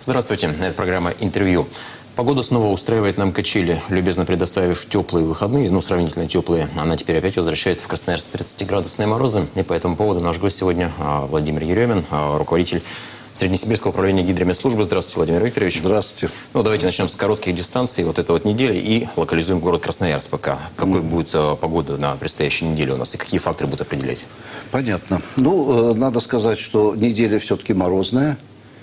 Здравствуйте, это программа «Интервью». Погода снова устраивает нам качели, любезно предоставив теплые выходные, сравнительно теплые. Она теперь опять возвращает в Красноярск 30-градусные морозы. И по этому поводу наш гость сегодня Владимир Еремин, руководитель Среднесибирского управления гидрометслужбы. Здравствуйте, Владимир Викторович. Здравствуйте. Давайте начнем с коротких дистанций вот этой недели и локализуем город Красноярск пока. Какой будет погода на предстоящей неделе у нас и какие факторы будут определять? Понятно. Надо сказать, что неделя все-таки морозная.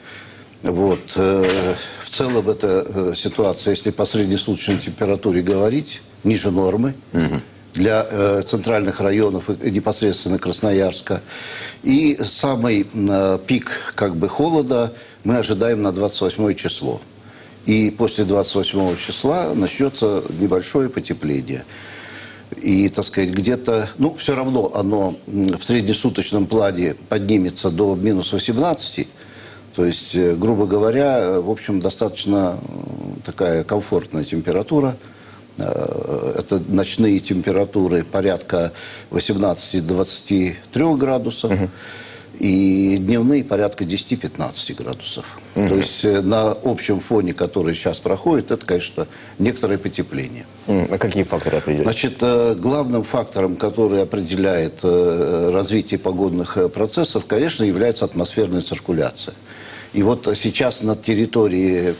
В целом эта ситуация, если по среднесуточной температуре говорить, ниже нормы. Для центральных районов и непосредственно Красноярска. И самый пик холода мы ожидаем на 28 число. И после 28 числа начнется небольшое потепление. И, где-то, все равно оно в среднесуточном плане поднимется до минус 18. То есть, грубо говоря, в общем, достаточно такая комфортная температура. Это ночные температуры порядка 18-23 градусов. И дневные порядка 10-15 градусов. То есть на общем фоне, который сейчас проходит, это, конечно, некоторое потепление. А какие факторы определяют? Главным фактором, который определяет развитие погодных процессов, конечно, является атмосферная циркуляция. И вот сейчас на территории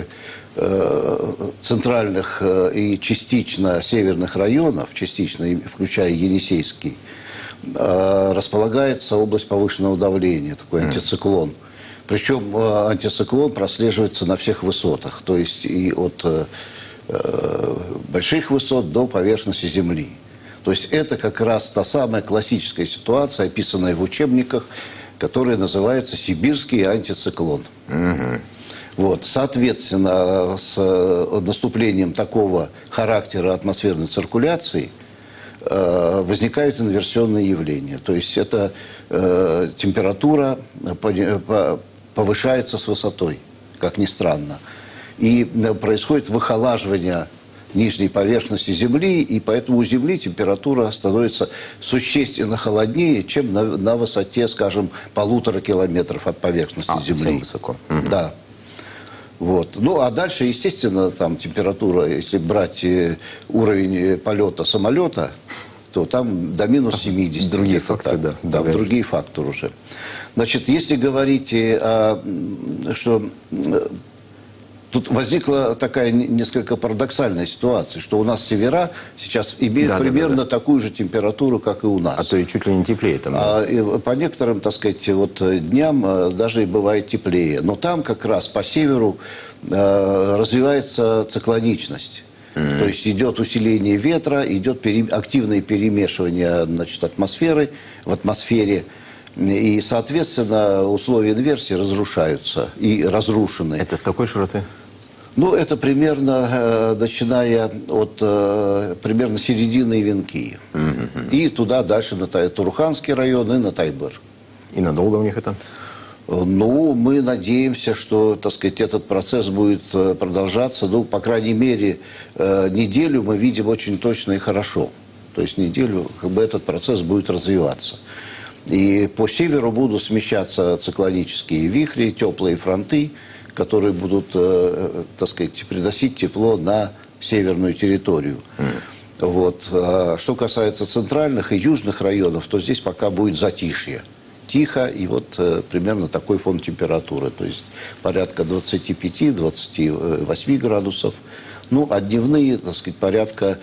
центральных и частично северных районов, частично включая Енисейский, располагается область повышенного давления, такой антициклон. Причем антициклон прослеживается на всех высотах, то есть и от больших высот до поверхности Земли. То есть это как раз та самая классическая ситуация, описанная в учебниках, которая называется «Сибирский антициклон». Соответственно, с наступлением такого характера атмосферной циркуляции возникают инверсионные явления. То есть это температура повышается с высотой, как ни странно. И происходит выхолаживание нижней поверхности Земли, и поэтому у Земли температура становится существенно холоднее, чем на высоте, скажем, 1,5 километров от поверхности Земли. Совсем высоко. Да. А дальше, естественно, там температура, если брать уровень полета самолета, то там до минус 70. Другие факторы, да. Да, другие факторы уже. Если говорить, что тут возникла такая несколько парадоксальная ситуация, что у нас севера сейчас имеют примерно такую же температуру, как и у нас. А то и чуть ли не теплее там. По некоторым, дням даже и бывает теплее. Но там как раз по северу развивается циклоничность. То есть идет усиление ветра, идет активное перемешивание атмосферы в атмосфере. И, соответственно, условия инверсии разрушаются и разрушены. Это с какой широты? Это примерно, начиная от примерно середины Венки. И туда дальше на Туруханский район и на Тайбыр. И надолго у них это? Мы надеемся, что, этот процесс будет продолжаться. По крайней мере, неделю мы видим очень точно и хорошо. То есть неделю этот процесс будет развиваться. И по северу будут смещаться циклонические вихри, теплые фронты, которые будут, приносить тепло на северную территорию. Что касается центральных и южных районов, то здесь пока будет затишье. Тихо, и примерно такой фон температуры. То есть порядка 25-28 градусов. А дневные, порядка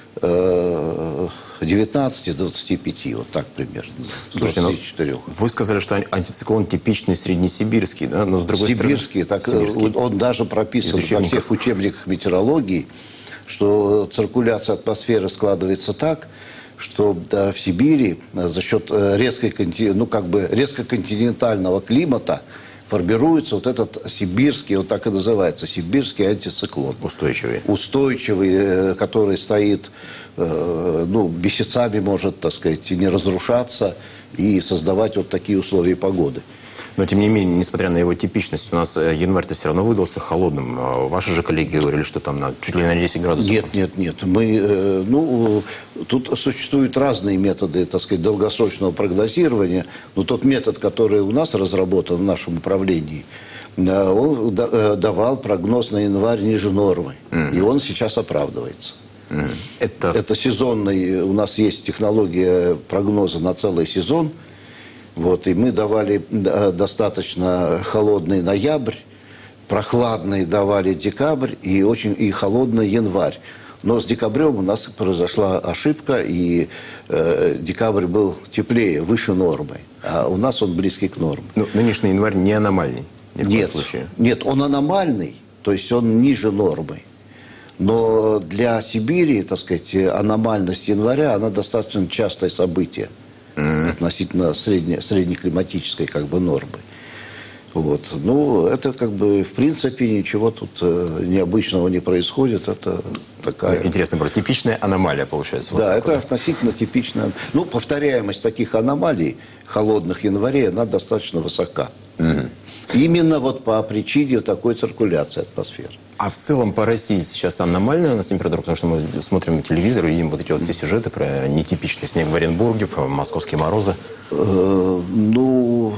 19-25, так примерно. Слушайте, 24. Вы сказали, что антициклон типичный среднесибирский, да? Но с другой Сибирский, стороны... Он даже прописан во всех учебниках метеорологии, что циркуляция атмосферы складывается так, что в Сибири за счет резкоконтинентального климата формируется этот сибирский, так и называется, сибирский антициклон. Устойчивый. Устойчивый, который стоит, месяцами может, не разрушаться и создавать такие условия погоды. Но, тем не менее, несмотря на его типичность, у нас январь-то все равно выдался холодным. Ваши же коллеги говорили, что там чуть ли на 10 градусов. Нет. Тут существуют разные методы, долгосрочного прогнозирования. Но тот метод, который у нас разработан в нашем управлении, он давал прогноз на январь ниже нормы. И он сейчас оправдывается. Это сезонный, у нас есть технология прогноза на целый сезон. Вот, и мы давали достаточно холодный ноябрь, прохладный давали декабрь и холодный январь. Но с декабрем у нас произошла ошибка, и декабрь был теплее, выше нормы. А у нас он близкий к норме. Ну, нынешний январь не аномальный ни в коем случае. Нет, он аномальный, то есть он ниже нормы. Но для Сибири, так сказать, аномальность января, она достаточно частое событие относительно среднеклиматической как бы нормы. Вот. Ну, это как бы, в принципе, ничего тут необычного не происходит. Это такая... Интересно, типичная аномалия получается. Да, вот это относительно типичная. Ну, повторяемость таких аномалий холодных январей, она достаточно высока. Именно вот по причине такой циркуляции атмосферы. А в целом по России сейчас аномальная у нас температура, потому что мы смотрим телевизор и видим вот эти вот все сюжеты про нетипичный снег в Оренбурге, про московские морозы. Ну,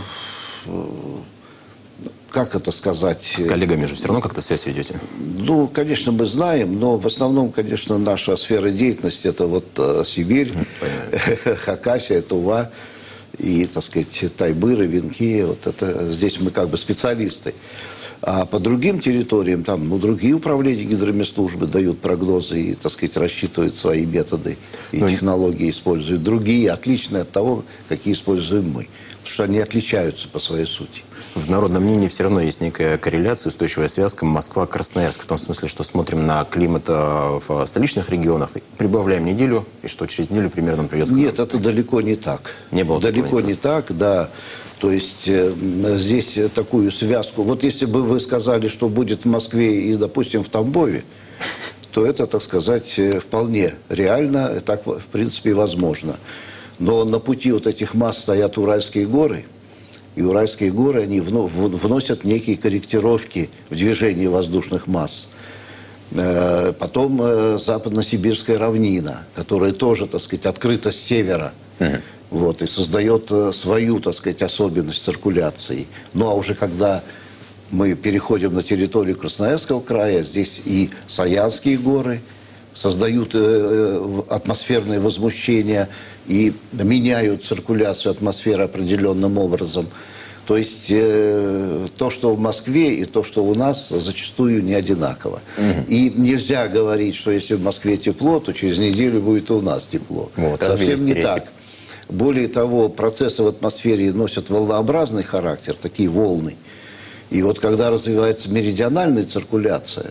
как это сказать? С коллегами же все равно как-то связь ведете? Ну, конечно, мы знаем, но в основном, конечно, наша сфера деятельности – это вот Сибирь, Хакасия, Тува и, так сказать, Тайбыры, Венки. Вот это, здесь мы как бы специалисты. А по другим территориям, там, ну, другие управления гидрометслужбы дают прогнозы и, так сказать, рассчитывают свои методы и технологии используют. Другие, отличные от того, какие используем мы. Потому что они отличаются по своей сути. В народном мнении все равно есть некая корреляция, устойчивая связка Москва-Красноярск. В том смысле, что смотрим на климат в столичных регионах, прибавляем неделю, и что через неделю примерно он придет. Нет, это далеко не так. Не было далеко не так, да. То есть здесь такую связку. Вот если бы вы сказали, что будет в Москве и, допустим, в Тамбове, то это, так сказать, вполне реально, так, в принципе, возможно. Но на пути вот этих масс стоят Уральские горы, и Уральские горы, они вносят некие корректировки в движение воздушных масс. Потом западно-сибирская равнина, которая тоже, так сказать, открыта с севера. Вот, и создает свою, так сказать, особенность циркуляции. Ну, а уже когда мы переходим на территорию Красноярского края, здесь и Саянские горы создают атмосферное возмущение и меняют циркуляцию атмосферы определенным образом. То есть то, что в Москве, и то, что у нас, зачастую не одинаково. И нельзя говорить, что если в Москве тепло, то через неделю будет и у нас тепло. Вот, совсем не так. Более того, процессы в атмосфере носят волнообразный характер, такие волны. И вот когда развивается меридиональная циркуляция,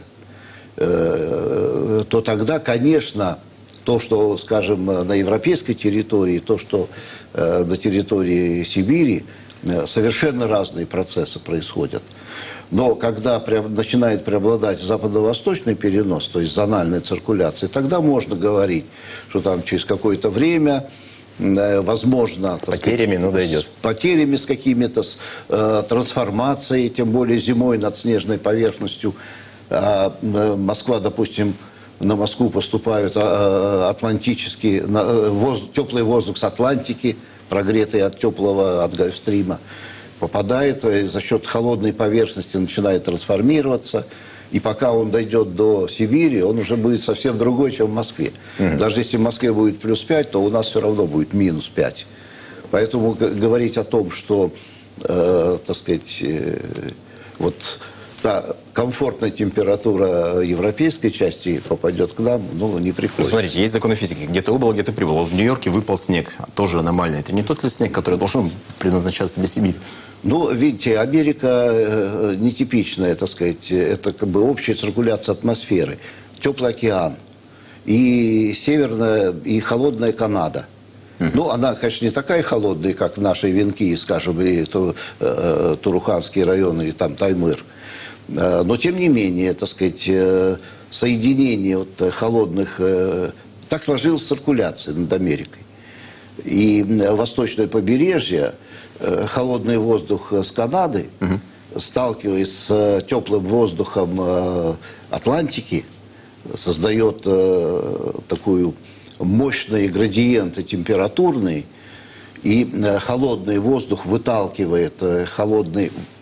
то тогда, конечно, то, что, скажем, на европейской территории, то, что на территории Сибири, совершенно разные процессы происходят. Но когда начинает преобладать западно-восточный перенос, то есть зональная циркуляция, тогда можно говорить, что там через какое-то время... возможно... С потерями, сказать, ну, дойдет. С потерями, с какими-то трансформацией, тем более зимой над снежной поверхностью. Москва, допустим, на Москву поступают атлантические, теплый воздух с Атлантики, прогретый от теплого, от Гольфстрима, попадает и за счет холодной поверхности начинает трансформироваться. И пока он дойдет до Сибири, он уже будет совсем другой, чем в Москве. Даже если в Москве будет плюс 5, то у нас все равно будет минус 5. Поэтому говорить о том, что, так сказать, вот та комфортная температура европейской части попадет к нам, ну, не приходится. Смотрите, есть законы физики. Где-то убыло, где-то прибыло. В Нью-Йорке выпал снег. Тоже аномальный. Это не тот ли снег, который должен предназначаться для Сибири? Ну, видите, Америка нетипичная, так сказать. Это как бы общая циркуляция атмосферы. Теплый океан. И северная, и холодная Канада. Ну, она, конечно, не такая холодная, как наши Венки, скажем, или Туруханский район, или там Таймыр. Но, тем не менее, так сказать, соединение вот холодных... Так сложилась циркуляция над Америкой. И восточное побережье, холодный воздух с Канады, сталкиваясь с теплым воздухом Атлантики, создает такую мощные градиенты температурные, и холодный воздух выталкивает холодный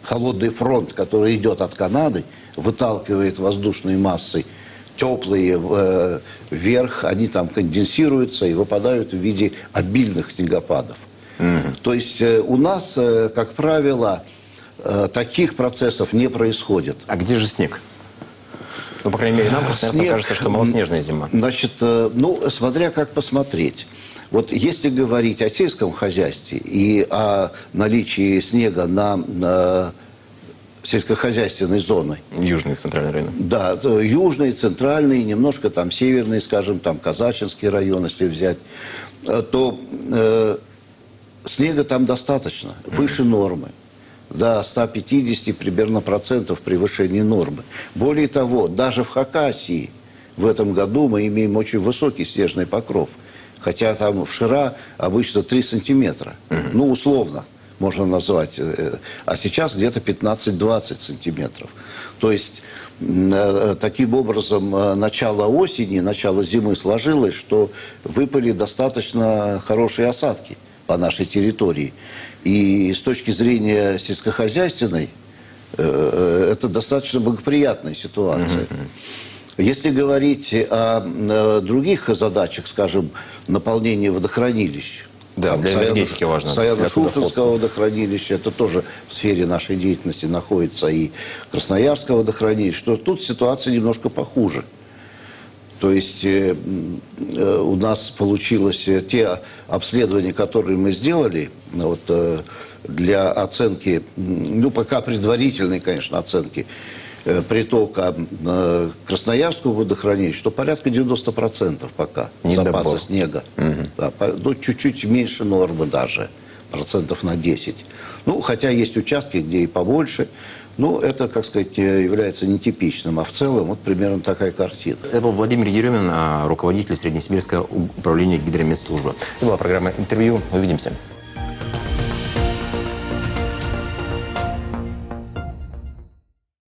холодный фронт, который идет от Канады, выталкивает воздушные массы теплые вверх, они там конденсируются и выпадают в виде обильных снегопадов. То есть у нас, как правило, таких процессов не происходит. А где же снег? Ну, по крайней мере, нам, красноярцам, кажется, что малоснежная зима. Значит, ну, смотря как посмотреть. Вот если говорить о сельском хозяйстве и о наличии снега на сельскохозяйственной зоны. Южный центральный район. Да, южный, центральный, немножко там северный, скажем, там Казачинский район, если взять, то снега там достаточно, выше нормы. До 150 примерно процентов превышения нормы. Более того, даже в Хакасии в этом году мы имеем очень высокий снежный покров. Хотя там в Шира обычно 3 сантиметра. Ну, условно можно назвать. А сейчас где-то 15-20 сантиметров. То есть, таким образом, начало осени, начало зимы сложилось, что выпали достаточно хорошие осадки по нашей территории. И с точки зрения сельскохозяйственной, это достаточно благоприятная ситуация. Если говорить о других задачах, скажем, наполнения водохранилищ, да, для энергетики важно. Саяно-Шушенского водохранилища, это тоже в сфере нашей деятельности находится, и Красноярского водохранилища, что тут ситуация немножко похуже. То есть у нас получилось те обследования, которые мы сделали, вот, для оценки, ну пока предварительной, конечно, оценки притока Красноярского водохранилища, что порядка 90% пока запаса снега. Да, ну, чуть-чуть меньше нормы даже, процентов на 10. Ну, хотя есть участки, где и побольше. Ну, это, как сказать, является нетипичным. А в целом, вот примерно такая картина. Это был Владимир Еремин, руководитель Среднесибирского управления гидрометслужбы. Это была программа «Интервью». Увидимся.